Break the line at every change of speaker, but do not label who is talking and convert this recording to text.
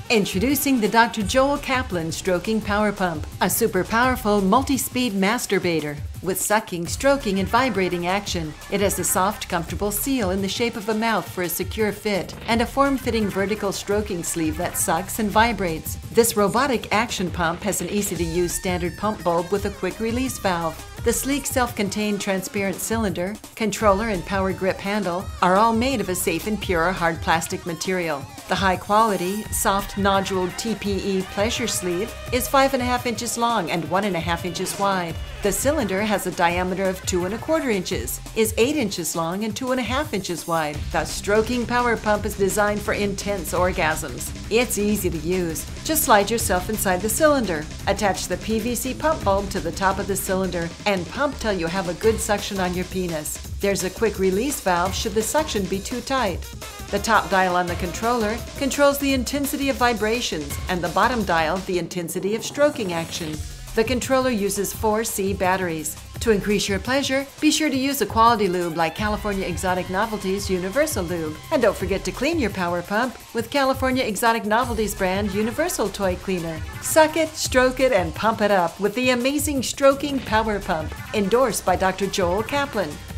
Introducing the Dr. Joel Kaplan Stroking Power Pump, a super powerful multi-speed masturbator. With sucking, stroking, and vibrating action, it has a soft, comfortable seal in the shape of a mouth for a secure fit, and a form-fitting vertical stroking sleeve that sucks and vibrates. This robotic action pump has an easy-to-use standard pump bulb with a quick release valve. The sleek self-contained transparent cylinder, controller, and power grip handle are all made of a safe and pure hard plastic material. The high-quality, soft, noduled TPE pleasure sleeve is 5.5 inches long and 1.5 inches wide. The cylinder has a diameter of 2¼ inches, is 8 inches long and 2.5 inches wide. The Stroking Power Pump is designed for intense orgasms. It's easy to use. Just slide yourself inside the cylinder. Attach the PVC pump bulb to the top of the cylinder and pump till you have a good suction on your penis. There's a quick release valve should the suction be too tight. The top dial on the controller controls the intensity of vibrations, and the bottom dial the intensity of stroking action. The controller uses 4C batteries. To increase your pleasure, be sure to use a quality lube like California Exotic Novelties Universal Lube. And don't forget to clean your power pump with California Exotic Novelties brand Universal Toy Cleaner. Suck it, stroke it, and pump it up with the amazing Stroking Power Pump, endorsed by Dr. Joel Kaplan.